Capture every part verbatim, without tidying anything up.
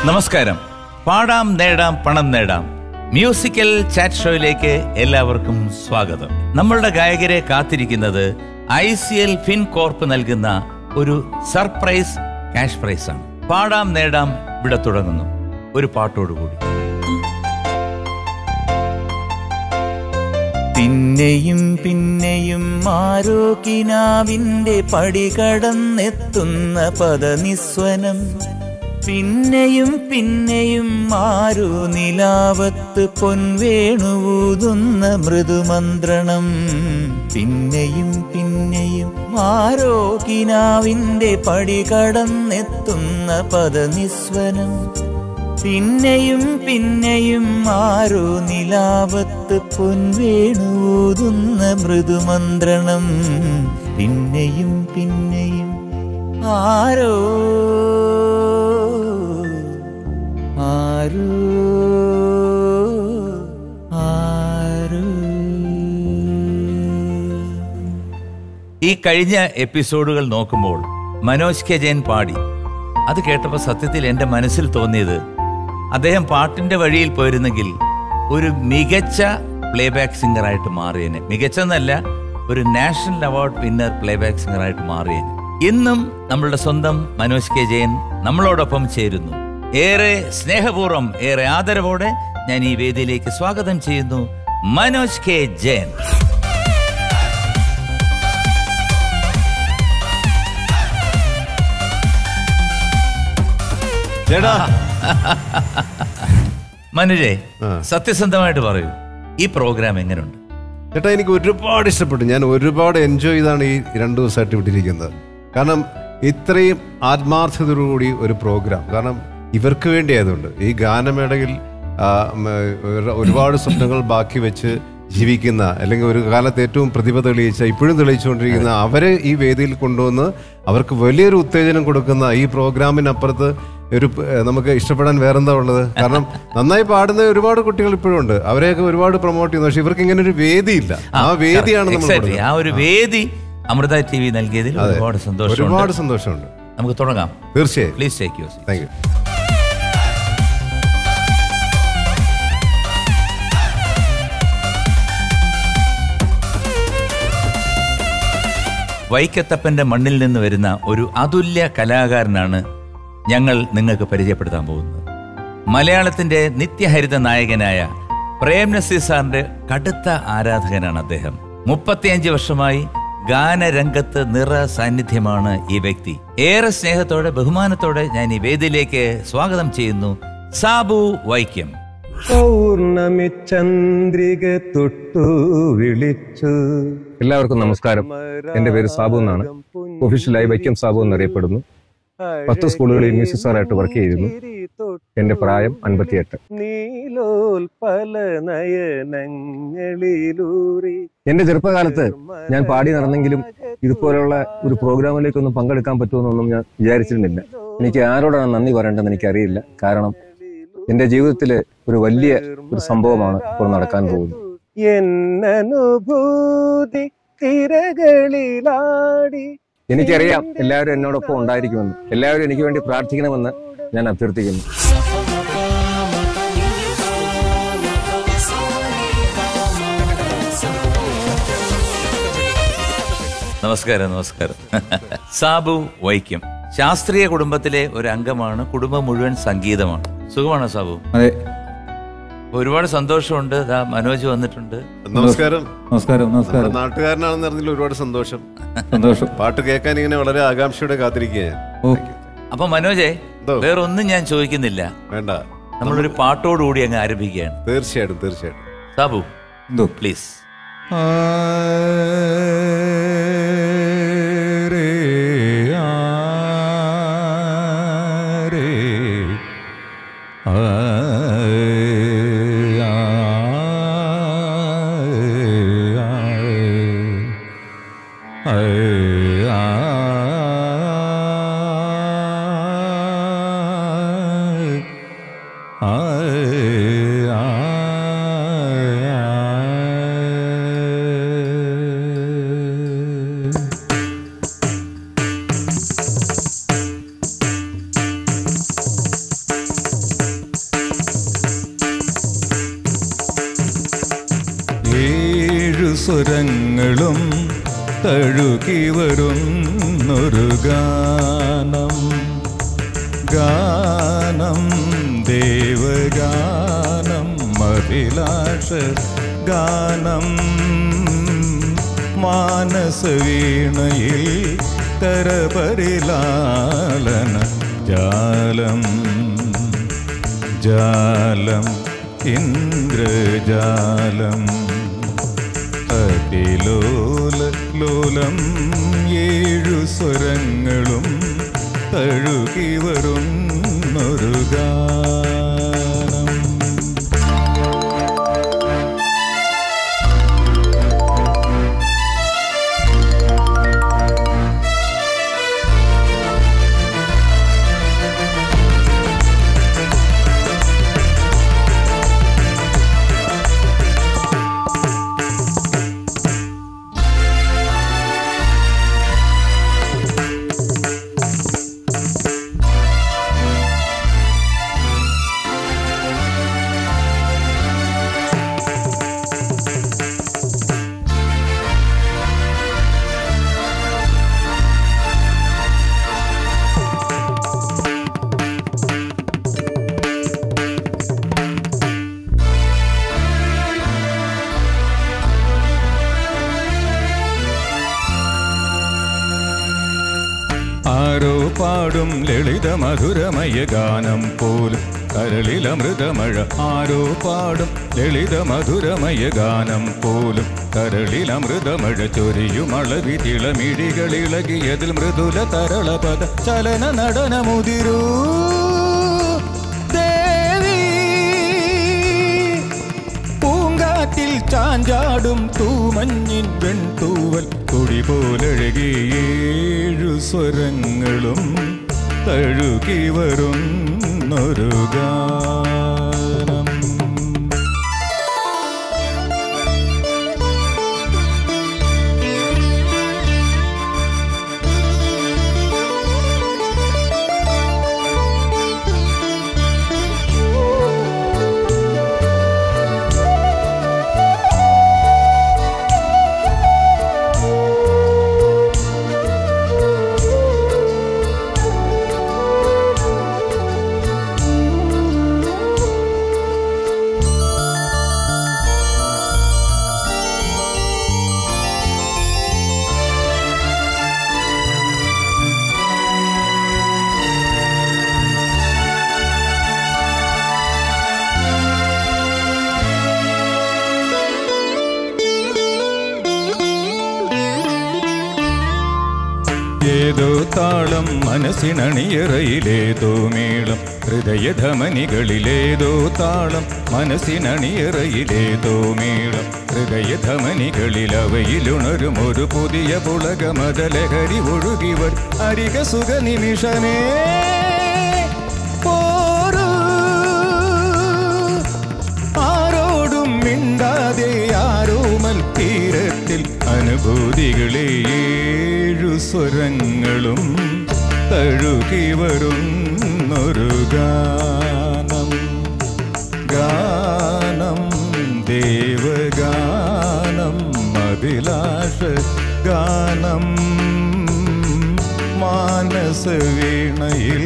നമസ്കാരം. പാടാം നേടാം പണം നേടാം മ്യൂസിക്കൽ ചാറ്റ് ഷോയിലേക്ക് എല്ലാവർക്കും സ്വാഗതം. നമ്മളുടെ ഗായകരെ കാത്തിരിക്കുന്നത് I C L Fincorp നൽകുന്ന ഒരു സർപ്രൈസ് ക്യാഷ് പ്രൈസ് ആണ്. പാടാം നേടാം ഇവിടെ തുടങ്ങുന്നു ഒരു പാട്ടോടുകൂടി. പിന്നെയും പിന്നെയും ആരോ കിനാവിന്റെ പടി കടന്നെത്തുന്ന പദനിസ്വനം, പിന്നെയും പിന്നെയും ആരോ നിലാവത്ത് പൊൻവേണുവൂതുന്ന മൃദുമന്ത്രണം, പിന്നെയും പിന്നെയും ആരോ കിനാവിന്റെ പടി കടന്നെത്തുന്ന പദനിസ്വനം, പിന്നെയും പിന്നെയും ആരോ നിലാവത്ത് പൊൻവേണുവൂതുന്ന മൃദുമന്ത്രണം, പിന്നെയും പിന്നെയും ആരോ ആരോ ആരോ. ഈ കഴിഞ്ഞ എപ്പിസോഡുകൾ നോക്കുമ്പോൾ മനോജ് കെ ജയൻ പാടി. അത് കേട്ടപ്പോൾ സത്യത്തിൽ എൻ്റെ മനസ്സിൽ തോന്നിയത്, അദ്ദേഹം പാട്ടിൻ്റെ വഴിയിൽ പോയിരുന്നെങ്കിൽ ഒരു മികച്ച പ്ലേബാക്ക് സിംഗറായിട്ട് മാറിയേനെ. മികച്ചെന്നല്ല, ഒരു നാഷണൽ അവാർഡ് വിന്നർ പ്ലേബാക്ക് സിംഗറായിട്ട് മാറിയേനെ. ഇന്നും നമ്മളുടെ സ്വന്തം മനോജ് കെ ജയൻ നമ്മളോടൊപ്പം ചേരുന്നു. ഏറെ സ്നേഹപൂർവ്വം, ഏറെ ആദരവോടെ ഞാൻ ഈ വേദിയിലേക്ക് സ്വാഗതം ചെയ്യുന്നു മനോജ് കെ ജയൻ. മനോജേ, സത്യസന്ധമായിട്ട് പറയൂ, ഈ പ്രോഗ്രാം എങ്ങനെയുണ്ട്? ചേട്ടാ, എനിക്ക് ഒരുപാട് ഇഷ്ടപ്പെട്ടു. ഞാൻ ഒരുപാട് എൻജോയ് ചെയ്താണ് ഈ രണ്ടു ദിവസമായിട്ട് വിട്ടിരിക്കുന്നത്. കാരണം ഇത്രയും ആത്മാർത്ഥതയോടുകൂടി ഒരു പ്രോഗ്രാം, കാരണം ഇവർക്ക് വേണ്ടി ആയതുകൊണ്ട്. ഈ ഗാനമേളയിൽ ഒരുപാട് സ്വപ്നങ്ങൾ ബാക്കി വെച്ച് ജീവിക്കുന്ന, അല്ലെങ്കിൽ ഒരു കാലത്ത് ഏറ്റവും പ്രതിഭ തെളിയിച്ച, ഇപ്പോഴും തെളിയിച്ചുകൊണ്ടിരിക്കുന്ന അവരെ ഈ വേദിയിൽ കൊണ്ടുവന്ന് അവർക്ക് വലിയൊരു ഉത്തേജനം കൊടുക്കുന്ന ഈ പ്രോഗ്രാമിനപ്പുറത്ത് ഒരു നമുക്ക് ഇഷ്ടപ്പെടാൻ വേറെന്താ ഉള്ളത്? കാരണം നന്നായി പാടുന്ന ഒരുപാട് കുട്ടികൾ ഇപ്പോഴും ഉണ്ട്, അവരെയൊക്കെ ഒരുപാട് പ്രൊമോട്ട് ചെയ്യുന്നു. പക്ഷെ ഇവർക്ക് ഇങ്ങനെ ഒരു വേദിയില്ല. ആ വേദിയാണ് നമ്മൾ, ആ ഒരു വേദി അമൃത ടി വി നൽകിയതിൽ ഒരുപാട് സന്തോഷം, ഒരുപാട് സന്തോഷമുണ്ട്. നമുക്ക് തുടങ്ങാം. തീർച്ചയായും. Please take your seat. Thank you. വൈക്കത്തപ്പന്റെ മണ്ണിൽ നിന്ന് വരുന്ന ഒരു അതുല്യ കലാകാരനാണ് ഞങ്ങൾ നിങ്ങൾക്ക് പരിചയപ്പെടുത്താൻ പോകുന്നത്. മലയാളത്തിന്റെ നിത്യഹരിത നായകനായ പ്രേം നസീർ സാറിന്റെ കടുത്ത ആരാധകനാണ് അദ്ദേഹം. മുപ്പത്തിയഞ്ച് വർഷമായി ഗാനരംഗത്ത് നിറ സാന്നിധ്യമാണ് ഈ വ്യക്തി. ഏറെ സ്നേഹത്തോടെ ബഹുമാനത്തോടെ ഞാൻ ഈ വേദിയിലേക്ക് സ്വാഗതം ചെയ്യുന്നു സാബു വൈക്കം. പൗർണമി ചന്ദ്രിക തൊട്ടു വിളിച്ചു. എല്ലാവർക്കും നമസ്കാരം. എന്റെ പേര് സാബു എന്നാണ്. ഒഫീഷ്യലായി വൈക്കം സാബു എന്നറിയപ്പെടുന്നു. പത്ത് സ്കൂളുകളിൽ മ്യൂസിക് സാറായിട്ട് വർക്ക് ചെയ്യുന്നു. എന്റെ പ്രായം അൻപത്തിയെട്ട്. എന്റെ ചെറുപ്പകാലത്ത് ഞാൻ പാടി നടന്നെങ്കിലും ഇതുപോലുള്ള ഒരു പ്രോഗ്രാമിലേക്കൊന്നും പങ്കെടുക്കാൻ പറ്റുമെന്നൊന്നും ഞാൻ വിചാരിച്ചിരുന്നില്ല. എനിക്ക് ആരോടാണ് നന്ദി പറയേണ്ടതെന്ന് എനിക്കറിയില്ല. കാരണം എന്റെ ജീവിതത്തില് ഒരു വലിയ ഒരു സംഭവമാണ് ഇപ്പോൾ നടക്കാൻ പോകുന്നത്. എനിക്കറിയാം എല്ലാവരും എന്നോടൊപ്പം ഉണ്ടായിരിക്കുമെന്ന്. എല്ലാവരും എനിക്ക് വേണ്ടി പ്രാർത്ഥിക്കണമെന്ന് ഞാൻ അഭ്യർത്ഥിക്കുന്നു. നമസ്കാരം. നമസ്കാരം. സാബു വൈക്കം ശാസ്ത്രീയ കുടുംബത്തിലെ ഒരു അംഗമാണ്. കുടുംബം മുഴുവൻ സംഗീതമാണ്. സുഖമാണോ സാബു? അതെ. ഒരുപാട് സന്തോഷമുണ്ട്. മനോജ് വന്നിട്ടുണ്ട്. നമസ്കാരം. നമസ്കാരം. നമസ്കാരം. നാട്ടുകാരനാണെന്ന് അറിഞ്ഞതിൽ ഒരുപാട് സന്തോഷം. സന്തോഷം. പാട്ട് കേൾക്കാൻ ഇങ്ങനെ വളരെ ആകാംക്ഷയോടെ കാത്തിരിക്കുക. അപ്പൊ മനോജെ, വേറൊന്നും ഞാൻ ചോദിക്കുന്നില്ല. വേണ്ട, നമ്മളൊരു പാട്ടോടുകൂടി അങ്ങ് ആരംഭിക്കുകയാണ്. തീർച്ചയായിട്ടും. തീർച്ചയായിട്ടും. സാബു പ്ലീസ്. സ്വരങ്ങളും തഴുകി വരുന്നൊരു ഗാനം, ഗാനം ദേവഗാനം അഭിലാഷ ഗാനം, മാനസവീണയിൽ കരപരിലാളന ജാലം, ജാലം ഇന്ദ്രജാലം, അതിലോല ലോലം ഏഴു സ്വരങ്ങളും തഴുകി വരുന്നൊരു ഗാനം. ആരോ പാടും ലളിത മധുരമയ ഗാനം പോലും കരളിലമൃതമഴ, ആരോ പാടും ലളിത മധുരമയ ഗാനം പോലും കരളിലമൃതമഴ, ചൊരിയുമളവി തിളമിഴികളിളകിയതിൽ മൃദുല തരളപദ ചലന നടനമുതിരൂ ദേവി, പൂങ്കാറ്റിൽ ചാഞ്ചാടും തൂമഞ്ഞിൻ വെൺതൂവൽ കൊടി പോലഴകിയേഴു സ്വരങ്ങളും തഴുകി വരുന്നൊരു ഗാനം. ഏതോ താളം മനസ്സിനണിയറയിലേതോ മേളം, ഹൃദയധമനികളിലേതോ താളം മനസ്സിനണിയറയിലേതോ മേളം, ഹൃദയധമനികളിൽ അവയിലുണരും ഒരു പുതിയ പുളകമതലഹരി ഒഴുകിവർ അരിക സുഖ നിമിഷമേ പോരൂ, ആരോടും മിണ്ടാതെ ആരോമൽ തീരത്തിൽ അനുഭൂതികളെ ഏഴു സ്വരങ്ങളും തഴുകി വരുന്നൊരു ഗാനം, ഗാനം ദേവഗാനം അഭിലാഷ ഗാനം, മാനസവീണയിൽ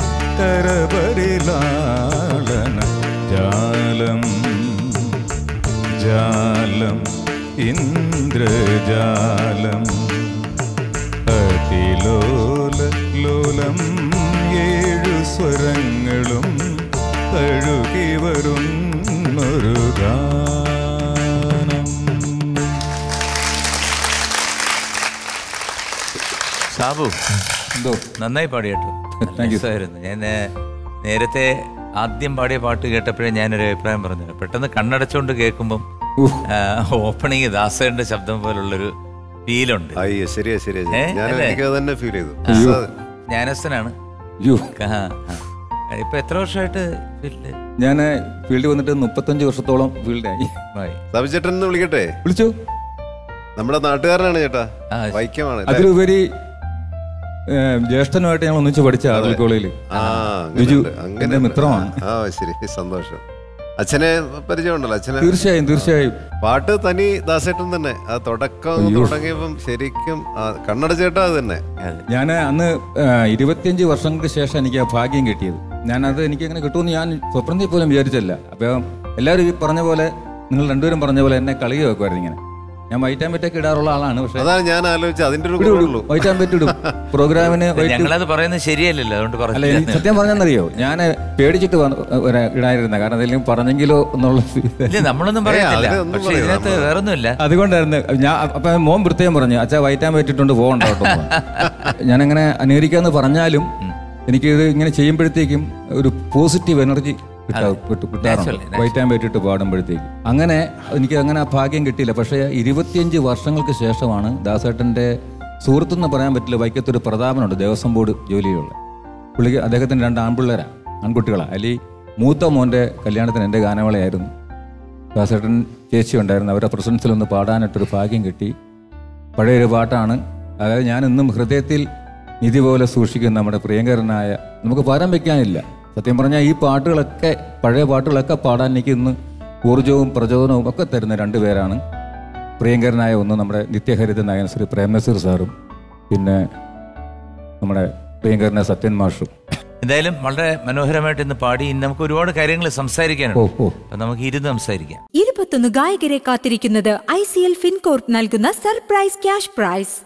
കരപരിലാളന ജാലം, ജാലം ഇന്ദ്രജാലം, അതിലോല ലോലം ഏഴു സ്വരങ്ങളും തഴുകി വരുന്നൊരു ഗാനം. സാബു എന്തോ നന്നായി പാടിയേട്ടോ, രസമായിരുന്നു. ഞാൻ നേരത്തെ ആദ്യം പാടിയ പാട്ട് കേട്ടപ്പോഴേ ഞാനൊരു അഭിപ്രായം പറഞ്ഞു, പെട്ടെന്ന് കണ്ണടച്ചുകൊണ്ട് കേൾക്കുമ്പം ഓപ്പണിങ് ദാസേന്റെ ശബ്ദം പോലുള്ളൊരു ഫീലുണ്ട്. ശരിയാ ശരിയാ, ഞാൻ തന്നെ ഫീൽ ചെയ്തു. ജ്ഞാനസ്ഥനാണ്. ഇപ്പൊ എത്ര വർഷമായിട്ട് ഫീൽഡ്? ഞാൻ ഫീൽഡ് വന്നിട്ട് മുപ്പത്തഞ്ച് വർഷത്തോളം ഫീൽഡായി. സബിചേട്ടൻ വിളിക്കട്ടെ? വിളിച്ചു. നമ്മുടെ നാട്ടുകാരനാണ് ചേട്ടാ, വൈക്കമാണ്. അതിലുപരി ജ്യേഷ്ഠനുമായിട്ട് ഞങ്ങൾ ഒന്നിച്ച് പഠിച്ച ആർമി കോളേജിൽ. ബിജു എന്റെ മിത്രമാണ്. ആ ശരി, സന്തോഷം. അച്ഛനെ പരിചയമുണ്ടല്ലോ അച്ഛനെ? തീർച്ചയായും തീർച്ചയായും. പാട്ട് തനി ദാസേട്ടൻ തന്നെ. ആ തുടക്കം തുടങ്ങിയപ്പം ശരിക്കും കണ്ണടച്ചേട്ടാ അത് തന്നെ. ഞാൻ അന്ന് ഇരുപത്തിയഞ്ച് വർഷങ്ങൾക്ക് ശേഷം എനിക്ക് ആ ഭാഗ്യം കിട്ടിയത്. ഞാനത് എനിക്ക് അങ്ങനെ കിട്ടുമെന്ന് ഞാൻ സ്വപ്നത്തിൽ പോലും വിചാരിച്ചല്ല. അപ്പം എല്ലാവരും ഈ പറഞ്ഞ പോലെ, നിങ്ങൾ രണ്ടുപേരും പറഞ്ഞ പോലെ എന്നെ കളി വെക്കുമായിരുന്നു ഇങ്ങനെ. ഞാൻ വൈറ്റ് ആൻഡ് വൈറ്റ് ഒക്കെ ഇടാറുള്ള ആളാണ്. പക്ഷേ അതാണ് ഞാൻ ആലോചിച്ചത്, അതിന്റെ ഒരു വൈറ്റ് ആൻഡ് വൈറ്റ് ഇടും പ്രോഗ്രാമിന്. ഞങ്ങളത് പറയുന്നത് ശരിയല്ലല്ലോ, അതുകൊണ്ട് അല്ല, എനിക്ക് സത്യം പറഞ്ഞെന്നറിയോ, ഞാൻ പേടിച്ചിട്ട് ഇടായിരുന്ന, കാരണം എന്തെങ്കിലും പറഞ്ഞെങ്കിലോ എന്നുള്ള നമ്മളൊന്നും പറയത്തില്ല. പക്ഷേ ഇതിനകത്ത് വേറൊന്നുമില്ല. അതുകൊണ്ടായിരുന്നു ഞാൻ. അപ്പൊ മോൻ പ്രത്യേകം പറഞ്ഞു, അച്ഛാ വൈറ്റ് ആൻഡ് വൈറ്റ് ഇട്ടുകൊണ്ട് പോകണ്ട കേട്ടോ. ഞാനങ്ങനെ അനുകരിക്കാന്ന് പറഞ്ഞാലും എനിക്കിത് ഇങ്ങനെ ചെയ്യുമ്പോഴത്തേക്കും ഒരു പോസിറ്റീവ് എനർജി കിട്ടാറുണ്ട് വൈറ്റ് ആൻഡ് വൈറ്റ് ഇട്ട് പാടുമ്പോഴത്തേക്ക്. അങ്ങനെ എനിക്ക് അങ്ങനെ ആ ഭാഗ്യം കിട്ടിയില്ല. പക്ഷേ ഇരുപത്തിയഞ്ച് വർഷങ്ങൾക്ക് ശേഷമാണ് ദാസേട്ടൻ്റെ സുഹൃത്തെന്ന് പറയാൻ പറ്റില്ല, വൈക്കത്തൊരു പ്രതാപനുണ്ട്, ദേവസ്വം ബോർഡ് ജോലിയുള്ള പുള്ളിക്ക്. അദ്ദേഹത്തിന് രണ്ട് ആൺപിള്ളേരാണ്, ആൺകുട്ടികളാണ്. അല്ലെങ്കിൽ മൂത്ത മോൻ്റെ കല്യാണത്തിന് എൻ്റെ ഗാനമേളയായിരുന്നു. ദാസേട്ടൻ ചേച്ചി ഉണ്ടായിരുന്നു, അവരുടെ പ്രസൻസിലൊന്ന് പാടാനായിട്ടൊരു ഭാഗ്യം കിട്ടി. പഴയൊരു പാട്ടാണ്. അതായത് ഞാൻ ഇന്നും ഹൃദയത്തിൽ നിധി പോലെ സൂക്ഷിക്കുന്ന നമ്മുടെ പ്രിയങ്കരനായ, നമുക്ക് പാരാൻ വെക്കാനില്ല. സത്യം പറഞ്ഞാൽ ഈ പാട്ടുകളൊക്കെ, പഴയ പാട്ടുകളൊക്കെ പാടാൻ എനിക്ക് ഇന്ന് ഊർജവും പ്രചോദനവും ഒക്കെ തരുന്ന രണ്ട് പേരാണ്. പ്രിയങ്കരനായ ഒന്ന് നമ്മുടെ നിത്യഹരിത നായകൻ ശ്രീ പ്രേംനസീർ സാറും, പിന്നെ നമ്മുടെ പ്രിയങ്കരനായ സത്യൻ മാഷും. എന്തായാലും വളരെ മനോഹരമായിട്ട് ഇന്ന് പാടി. നമുക്ക് ഒരുപാട് കാര്യങ്ങൾ സംസാരിക്കാനുണ്ട്. നമുക്ക് ഇരുന്ന് സംസാരിക്കാം. ഇരുപത്തൊന്ന് ഗായകരെ കാത്തിരിക്കുന്നത് ഐ സി എൽ ഫിൻകോർട്ട് നൽകുന്ന surprise cash prize.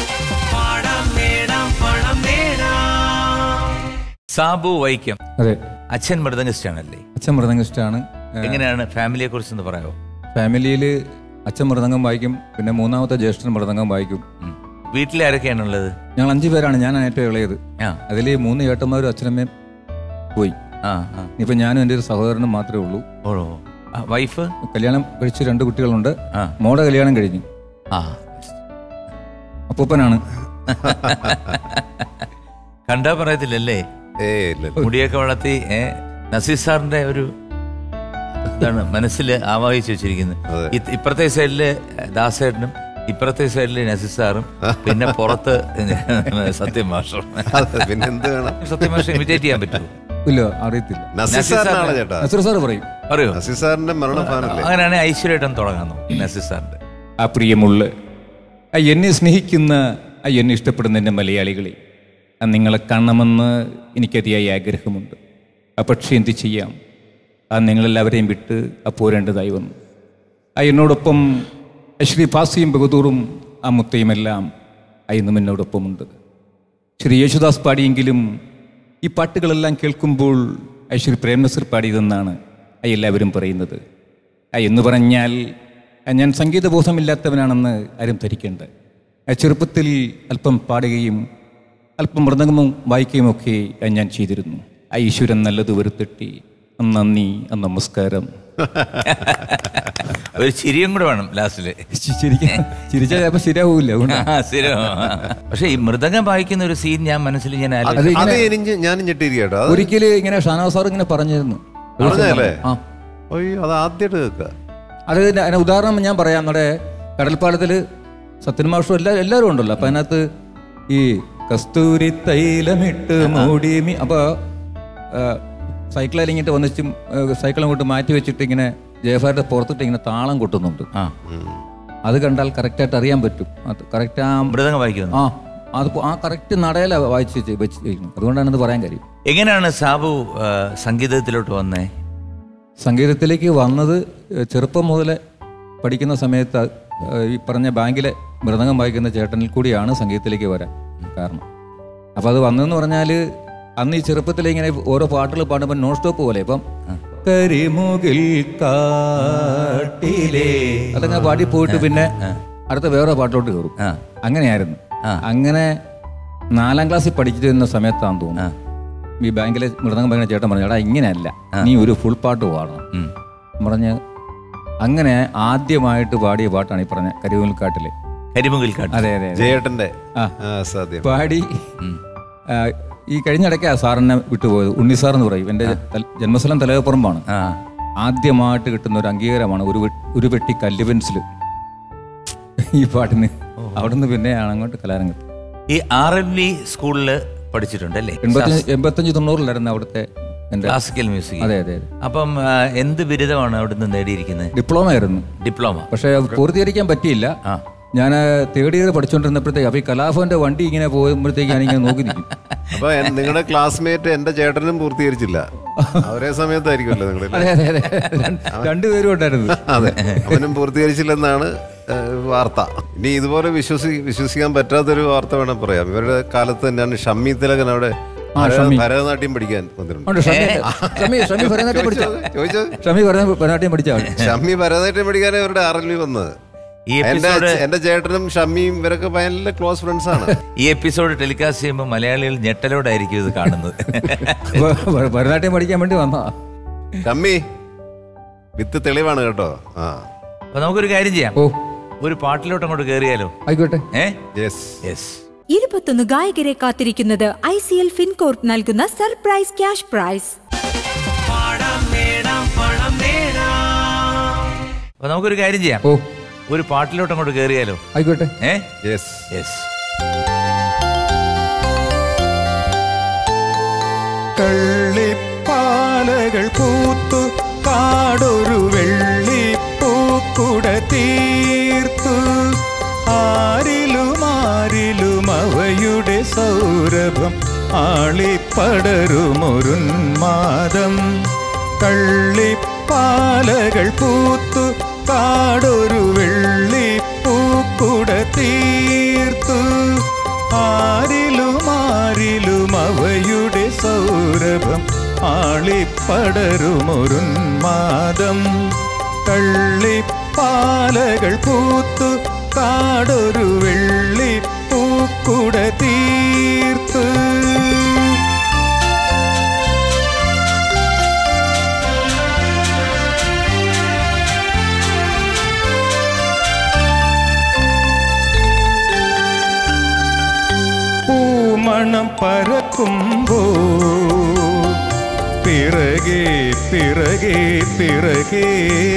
Sabu Vaikom. അതെ, അച്ഛൻ മൃദംഗിസ്റ്റ് ആണല്ലേ? അച്ഛൻ മൃദംഗിസ്റ്റാണ്. എങ്ങനെയാണ് ഫാമിലിയെ കുറിച്ച് ഒന്ന് പറയാമോ? ഫാമിലിയിൽ അച്ഛൻ മൃദംഗം വായിക്കും, പിന്നെ മൂന്നാമത്തെ ജ്യേഷ്ഠൻ മൃദംഗം വായിക്കും. വീട്ടിൽ ആരൊക്കെയാണുള്ളത്? ഞങ്ങൾ അഞ്ചു പേരാണ്, ഞാനാണ് ഏറ്റവും ഇളയത്. അതിൽ മൂന്ന് ഏട്ടന്മാരും അച്ഛനമ്മയും പോയി. ഇപ്പൊ ഞാനും എൻ്റെ ഒരു സഹോദരനും മാത്രമേ ഉള്ളൂ. വൈഫ് കല്യാണം കഴിച്ച് രണ്ട് കുട്ടികളുണ്ട്. മോടെ കല്യാണം കഴിഞ്ഞു. അപ്പൂപ്പനാണ്. കണ്ടാ പറയത്തില്ലല്ലേ? മുടിയൊക്കെ വളർത്തി നസീർ സാറിന്റെ ഒരു ഇതാണ് മനസ്സിൽ ആവാഹിച്ചു വെച്ചിരിക്കുന്നത്. ഇപ്പുറത്തെ സൈഡില് ദാസേട്ടനും ഇപ്പുറത്തെ സൈഡില് നസീർ സാറും, പിന്നെ പുറത്ത് സത്യം മാഷും. പിന്നെ എന്ത് വേണം? സത്യം മാഷ ഇമിറ്റേറ്റ് ചെയ്യാൻ പറ്റുമോ? ഇല്ല, അറിയത്തില്ല. നസീർ സാർ പറയും. അറിയോ? നസീർ സാറിന്റെ മരണഫാനല്ലേ? അങ്ങനെയാണെങ്കിൽ ഐശ്വര്യമായിട്ടൊന്ന് തുടങ്ങാന്നോ നസീർ സാറിന്റെ? ആ പ്രിയമുള്ള എന്നെ സ്നേഹിക്കുന്ന, എന്നെ ഇഷ്ടപ്പെടുന്ന എൻ്റെ മലയാളികളെ, നിങ്ങളെ കാണണമെന്ന് എനിക്കതിയായ ആഗ്രഹമുണ്ട്. ആ പക്ഷേ എന്ത് ചെയ്യാം, ആ നിങ്ങളെല്ലാവരെയും വിട്ട് ആ പോരേണ്ടതായി വന്നു. ആ എന്നോടൊപ്പം ശ്രീ ഫാസിയും ബഹദൂറും ആ മുത്തയുമെല്ലാം ആ ഇന്നും എന്നോടൊപ്പമുണ്ട്. ശ്രീ യേശുദാസ് പാടിയെങ്കിലും ഈ പാട്ടുകളെല്ലാം കേൾക്കുമ്പോൾ ആ ശ്രീ പ്രേംനസീർ പാടിയതെന്നാണ് ആ എല്ലാവരും പറയുന്നത്. ആ എന്ന് പറഞ്ഞാൽ ഞാൻ സംഗീതബോധമില്ലാത്തവനാണെന്ന് ആരും ധരിക്കേണ്ട. ആ ചെറുപ്പത്തിൽ അല്പം പാടുകയും അല്പം മൃദംഗവും വായിക്കുകയും ഒക്കെ ഞാൻ ചെയ്തിരുന്നു. ആ ഈശ്വരൻ നല്ലത് വരുത്തിട്ടി. നന്ദി, നമസ്കാരം. ഒരു ചിരിയും കൂടെ വേണം ലാസ്റ്റില്. ചിരിച്ചാൽ ചിലപ്പോൾ ശരിയാവൂല. പക്ഷെ ഈ മൃദംഗം വായിക്കുന്ന ഒരു സീൻ ഞാൻ മനസ്സിൽ ഞാൻ ഒരിക്കലും ഇങ്ങനെ ഷാനവാസ് സാർ ഇങ്ങനെ പറഞ്ഞിരുന്നു. അത് അതിന് ഉദാഹരണം ഞാൻ പറയാം. നമ്മുടെ കടൽപ്പാലത്തില് സത്യൻ മാഷും എല്ലാ എല്ലാവരും ഉണ്ടല്ലോ. അപ്പൊ അതിനകത്ത് ഈ കസ്തൂരി തൈലമിട്ട് മൂടി മീ അപ്പൊ സൈക്കിളിൽ ഇങ്ങിട്ട് വന്നിച്ചും സൈക്കിൾ അങ്ങോട്ട് മാറ്റി വെച്ചിട്ട് ഇങ്ങനെ ജയഭാരുടെ പുറത്തിട്ട് ഇങ്ങനെ താളം കൊട്ടുന്നുണ്ട്. അത് കണ്ടാൽ കറക്റ്റായിട്ട് അറിയാൻ പറ്റും. അത് കറക്റ്റ് ആ മൃദംഗം വായിക്കുന്നു. ആ അത് ആ കറക്റ്റ് നടയില വായിച്ച് വെച്ചിരിക്കുന്നു. അതുകൊണ്ടാണ് ഇത് പറയാൻ കാര്യം. എങ്ങനെയാണ് സാബു സംഗീതത്തിലോട്ട് വന്നേ? സംഗീതത്തിലേക്ക് വന്നത് ചെറുപ്പം മുതലേ പഠിക്കുന്ന സമയത്ത് ഈ പറഞ്ഞ ബാങ്കിലെ മൃദംഗം വായിക്കുന്ന ചേട്ടനിൽ കൂടിയാണ് സംഗീതത്തിലേക്ക് വരാൻ കാരണം. അപ്പം അത് വന്നതെന്ന് പറഞ്ഞാൽ അന്ന് ഈ ചെറുപ്പത്തിൽ ഇങ്ങനെ ഓരോ പാട്ടുകൾ പാടുമ്പോൾ നോൺ സ്റ്റോപ്പ് പോലെ ഇപ്പം കരിമുകിൽ കാട്ടിലേ അതങ്ങനെ പാടി പോയിട്ട് പിന്നെ അടുത്ത വേറെ പാട്ടിലോട്ട് കയറും. അങ്ങനെയായിരുന്നു. അങ്ങനെ നാലാം ക്ലാസ്സിൽ പഠിച്ചിരുന്ന സമയത്താണെന്ന് തോന്നുന്നു ഈ ബാങ്കിലെ മൃദംഗം പറയുന്ന ചേട്ടൻ പറഞ്ഞു, എടാ ഇങ്ങനെയല്ല, നീ ഒരു ഫുൾ പാട്ട് പാടണം പറഞ്ഞ് അങ്ങനെ ആദ്യമായിട്ട് പാടിയ പാട്ടാണ് ഈ പറഞ്ഞ കരിമുകിൽക്കാട്ടിലെ കരിമുകിൽക്കാട്ട്. അതെ അതെ ജയേട്ടന്റെ പാടി. ഈ കഴിഞ്ഞിടയ്ക്കാ സാറിനെ വിട്ടുപോയത്. ഉണ്ണി സാർ എന്ന് പറയും, എൻ്റെ ജന്മസ്ഥലം തലയപ്പുറമ്പാണ്. ആദ്യമായിട്ട് കിട്ടുന്ന ഒരു അംഗീകാരമാണ് ഒരു ഒരു പെട്ടി കല്ല് പെൻസിൽ ഈ പാട്ടിന്. അവിടുന്ന് പിന്നെയാണ് അങ്ങോട്ട് കലാരംഗത്ത്. ഈ ആർ എം വി സ്കൂളില് പഠിച്ചിട്ടുണ്ടല്ലേ? എൺപത്തഞ്ച് തൊണ്ണൂറിലായിരുന്നു അവിടുത്തെ എൻ്റെ ക്ലാസിക്കൽ മ്യൂസിക്. അതെ അതെ അതെ. അപ്പം ആ, എന്ത് ബിരുദമാണ് അവിടുന്ന് നേടിയിരിക്കുന്നത്? ഡിപ്ലോമ ആയിരുന്നു. ഡിപ്ലോമ. പക്ഷേ അത് പൂർത്തീകരിക്കാൻ പറ്റിയില്ല. ആ. ഞാൻ തേർഡ് ഇയർ പഠിച്ചുകൊണ്ടിരുന്നപ്പോഴത്തേക്ക് അപ്പോൾ ഈ കലാഭവന്റെ വണ്ടി ഇങ്ങനെ പോകുമ്പോഴത്തേക്ക് ഞാനിങ്ങനെ നോക്കി നിൽക്കും. അപ്പൊ നിങ്ങളുടെ ക്ലാസ്മേറ്റ് എന്റെ ചേട്ടനും പൂർത്തീകരിച്ചില്ല, ഒരേ സമയത്തായിരിക്കുമല്ലോ നിങ്ങൾ? അതെ അതെ അതെ, രണ്ടുപേരും ഉണ്ടായിരുന്നു. അതെ, അവനും പൂർത്തീകരിച്ചില്ലെന്നാണ് ഏഹ്, വാർത്ത. ഇനി ഇതുപോലെ വിശ്വസി വിശ്വസിക്കാൻ പറ്റാത്തൊരു വാർത്ത വേണം പറയാം. ഇവരുടെ കാലത്ത് തന്നെയാണ് ഷമ്മി തിലകൻ അവിടെ ഭര- ഭരതനാട്യം പഠിക്കാൻ വന്നിട്ടുണ്ട്. ഉണ്ട്, ഷമി ഷമി ഷമി ഭരതനാട്യം പഠിച്ച ചോദിച്ചോ? ഷമി ഭരത- ഭരതനാട്യം പഠിച്ച ആള്. ഷമ്മി ഭരതനാട്യം പഠിക്കാനേ ഇവരുടെ ആർ എൽ വി വന്നത്. ഈ എന്റെ എപ്പിസോഡ് എന്റെ ചേട്ടനും ഷമ്മിയും ഇവരൊക്കെ ഭയങ്കര ക്ലോസ് ഫ്രണ്ട്സ് ആണ്. ഈ എപ്പിസോഡ് ടെലികാസ്റ്റ് ചെയ്യുമ്പോൾ മലയാളികൾ ഞെട്ടലോടായിരിക്കും ഇത് കാണുന്നത്. ഭ- ഭരതനാട്യം പഠിക്കാൻ വേണ്ടി വന്നാ. ഷമ്മി വിത്ത് തെളിവാണ് കേട്ടോ. ആ അപ്പൊ നമുക്കൊരു കാര്യം ചെയ്യാം, ഓ ഒരു പാട്ടിലോട്ട് അങ്ങോട്ട് കയറിയാലോ? ആയിക്കോട്ടെ. ഏ യെസ് യെസ്. ഇരുപത്തൊന്ന് ഗായകരെ കാത്തിരിക്കുന്നത് ഐ സി എൽ ഫിൻകോർപ്പ് നൽകുന്ന സർപ്രൈസ് ക്യാഷ് പ്രൈസ്. അപ്പൊ നമുക്കൊരു കാര്യം ചെയ്യാം, ഓ ഒരു പാട്ടിലോട്ട് അങ്ങോട്ട് കയറിയാലോ? ആയിക്കോട്ടെ. ഏ യെസ് യെസ്. കള്ളിപ്പാലകൾ പൂത്തു കാടൊരു വെള്ളിപ്പൂക്കുട തീർത്തു, ആരിലും ആരിലും അവയുടെ സൗരഭം ആളിപ്പടരുമൊരുന്മാദം. കള്ളിപ്പാലകൾ പൂത്തു കാടൊരു വെള്ളിപ്പൂക്കുട തീർത്തു, ആരിലും ആരിലും അവയുടെ സൗരഭം ആളിപ്പടരുമൊരുന്മാദം. കള്ളിപ്പാലകൾ പൂത്തു കാടൊരു വെള്ളിപ്പൂക്കുട തീർത്തു. പൂമണം പരക്കുമ്പോ പിറകെ പിറകെ പിറകെ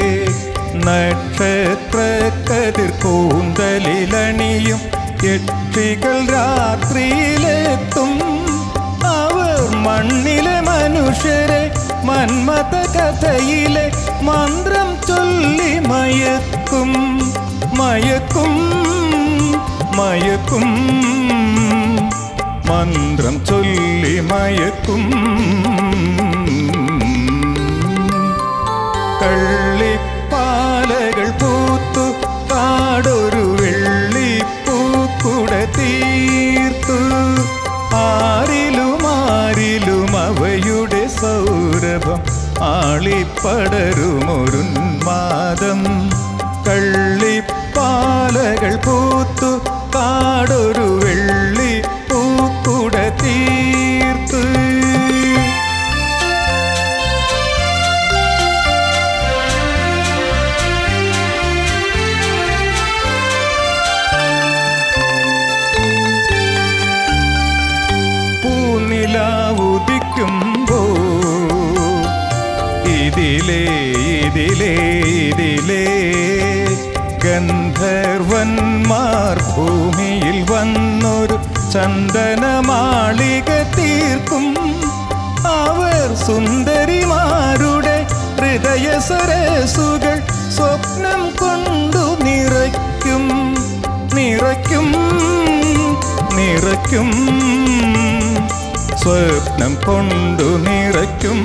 നക്ഷത്ര കതിർ കൂന്തലിലണിയും യക്ഷികൾ രാത്രിയിലെത്തും. അവർ മണ്ണിലെ മനുഷ്യരെ മന്മഥ കഥയിലെ മന്ത്രം ചൊല്ലി മയക്കും മയക്കും മയക്കും മന്ത്രം ചൊല്ലി മയക്കും. കള്ളിപ്പാലകൾ പൂത്തു കാടൊരു വെള്ളിപ്പൂക്കുട തീർത്തു, ആരിലും ആരിലും അവയുടെ സൗരഭം ആളിപ്പടരുമൊരുന്മാദം. കള്ളിപ്പാലകൾ പൂത്തു കാടൊരു വെള്ളിപ്പൂക്കുട തീർത്തു. പൂനിലാവുദിക്കുമ്പോ ഇതിലേ ഇതിലേ ഇതിലേ ഗന്ധർവന്മാർ ഭൂമിയിൽ വന്നൊരു ചന്ദനമാളിക തീർക്കും. അവർ സുന്ദരിമാരുടെ ഹൃദയ സരസുകൾ സ്വപ്നം കൊണ്ടു നിറയ്ക്കും നിറയ്ക്കും നിറയ്ക്കും സ്വപ്നം കൊണ്ടു നിറയ്ക്കും.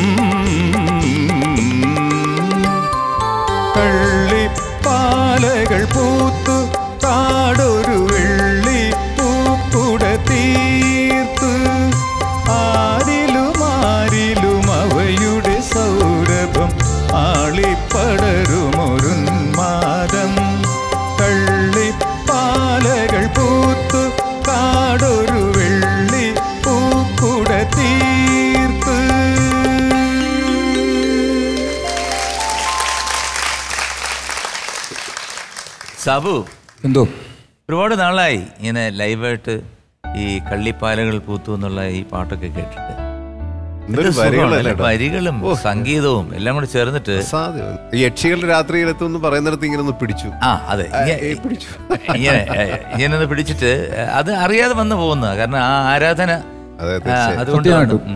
കള്ളിപ്പാലകൾ പൂത്തു കാടൊരു വെള്ളിപ്പൂക്കുട തീർത്തു, ആരിലും ആരിലും അവയുടെ സൗരഭം ആളിപ്പടരുമൊരുന്മാദം. കള്ളിപ്പാലകൾ പൂത്തു കാടൊരു വെള്ളിപ്പൂക്കുട തീർത്തു. സാബു, എന്തോ ഒരുപാട് നാളായി ഇങ്ങനെ ലൈവായിട്ട് ഈ കള്ളിപ്പാലകൾ പൂത്തു എന്നുള്ള ഈ പാട്ടൊക്കെ കേട്ടിട്ട്. എന്തൊരു എന്ത് സുഖമാണ് വരികളല്ലേ അല്ലേ? കേട്ടോ. വരികളും സംഗീതവും എല്ലാം കൂടെ ചേർന്നിട്ട്. സാധ്യം ഈ യക്ഷികൾ രാത്രിയിലെത്തും എന്ന് പറയുന്നിടത്ത് ഇങ്ങനെ ഒന്ന് പിടിച്ചു. ആ അതെ, ആ, ഇങ്ങ- ഏ, പിടിച്ചു. ഇങ്ങനെ ഇങ്ങനെ ഒന്ന് പിടിച്ചിട്ട് അത് അറിയാതെ വന്നു പോകുന്ന കാരണം ആ ആരാധന അതെ, ആ, തീർച്ചയായും. അതുകൊണ്ട് സത്യമായിട്ടും. ഉം.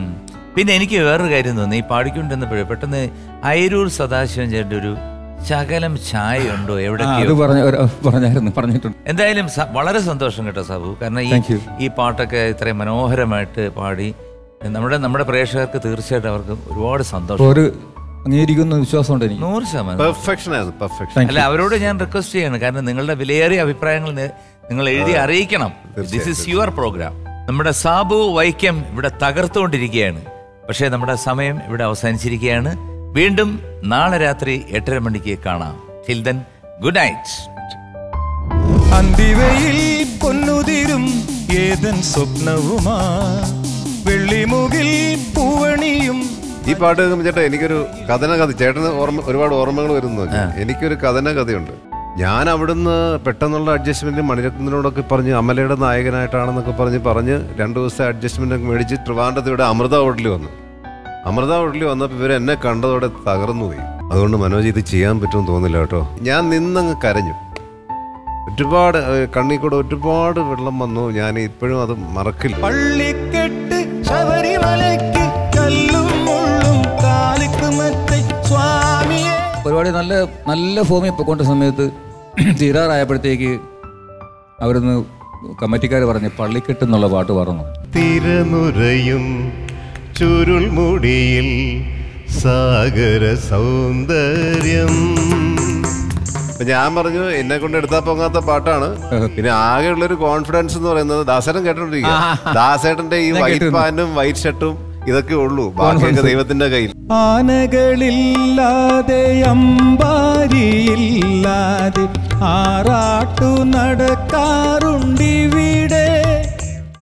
പിന്നെ എനിക്ക് വേറൊരു കാര്യം തോന്നി, ഈ പാടിക്കൊണ്ടിരുന്നപ്പോഴേ പെട്ടെന്ന് അയിരൂർ സദാശിവൻ ചേട്ടൻ്റെ ഒരു ശകലം ചായ ഉണ്ടോ എവിടെയൊക്കെയോ പറഞ്ഞായിരുന്നു പറഞ്ഞിട്ടുണ്ട്. എന്തായാലും വളരെ സന്തോഷം കേട്ടോ സാബു, കാരണം ഈ ഈ പാട്ടൊക്കെ ഇത്രയും മനോഹരമായിട്ട് പാടി നമ്മുടെ നമ്മുടെ പ്രേക്ഷകർക്ക് തീർച്ചയായിട്ടും അവർക്ക് ഒരുപാട് സന്തോഷം, ഒരു അംഗീകരിക്കുന്ന വിശ്വാസമുണ്ട് എനിക്ക്. നൂറ് ശതമാനം. അല്ല, അവരോട് ഞാൻ റിക്വസ്റ്റ് ചെയ്യണം, കാരണം നിങ്ങളുടെ വിലയേറിയ അഭിപ്രായങ്ങൾ നിങ്ങൾ എഴുതി അറിയിക്കണം. This is your programme. നമ്മുടെ സാബു വൈക്കം ഇവിടെ തകർത്തുകൊണ്ടിരിക്കുകയാണ്. പക്ഷേ നമ്മുടെ സമയം ഇവിടെ അവസാനിച്ചിരിക്കുകയാണ്. വീണ്ടും നാളെ രാത്രി എട്ടര മണിക്ക് കാണാം. Till then, good night. അന്തിവയിൽ പൊന്നുതിരും ഏതൻ സ്വപ്നവുമാ വെള്ളിമുകിൽ പൂവണിയും. ഈ പാട്ട് ചേട്ടാ എനിക്കൊരു കഥന കഥ, ചേട്ടന് ഓർമ്മ ഒരുപാട് ഓർമ്മകൾ വരുന്നു. എനിക്കൊരു കഥന കഥയുണ്ട്. ഞാൻ അവിടുന്ന് പെട്ടെന്നുള്ള അഡ്ജസ്റ്റ്മെന്റ് മണിരത്നത്തിനോടൊക്കെ പറഞ്ഞ് അമലയുടെ നായകനായിട്ടാണെന്നൊക്കെ പറഞ്ഞ് പറഞ്ഞ് രണ്ടു ദിവസത്തെ അഡ്ജസ്റ്റ്മെന്റ് ഒക്കെ മേടിച്ച് ട്രിവാൻഡ്രത്ത് ഇവിടെ അമൃത ഹോട്ടലിൽ വന്നു. അമൃത ഹോട്ടലിൽ വന്നപ്പോൾ ഇവർ എന്നെ കണ്ടതോടെ തകർന്നു പോയി. അതുകൊണ്ട് മനോജ് ഇത് ചെയ്യാൻ പറ്റുമെന്ന് തോന്നില്ല കേട്ടോ. ഞാൻ നിന്നങ്ങ് കരഞ്ഞു. ഒരുപാട് കണ്ണിൽ കൂടെ ഒരുപാട് വെള്ളം വന്നു. ഞാൻ ഇപ്പോഴും അത് മറക്കില്ല. പള്ളിക്കെട്ട് ശബരിമലയ്ക്ക് കല്ലും മുള്ളും കാലിക്കുമത്തെ സ്വാമിയെ. പരിപാടി നല്ല നല്ല ഫോമിൽ പൊക്കൊണ്ട സമയത്ത് തീരാറായപ്പോഴത്തേക്ക് അവിടുന്ന് കമ്മിറ്റിക്കാർ പറഞ്ഞ് പള്ളിക്കെട്ട് എന്നുള്ള പാട്ട് പറഞ്ഞു. തിരനുരയും ചുരുൾമുടിയിൽ സാഗര സൗന്ദര്യം. ഞാൻ പറഞ്ഞു എന്നെ കൊണ്ട് എടുത്താൽ പൊങ്ങാത്ത പാട്ടാണ്. പിന്നെ ആകെയുള്ളൊരു കോൺഫിഡൻസ് എന്ന് പറയുന്നത് ദാസേട്ടൻ കേട്ടോണ്ടിരിക്കുക. ദാസേട്ടന്റെ ഈ വൈറ്റ് പാന്റും വൈറ്റ് ഷർട്ടും ഇതൊക്കെ ഉള്ളൂ, ബാക്കിയൊക്കെ ദൈവത്തിന്റെ കയ്യിൽ. ആനകളില്ലാതെ അമ്പാരി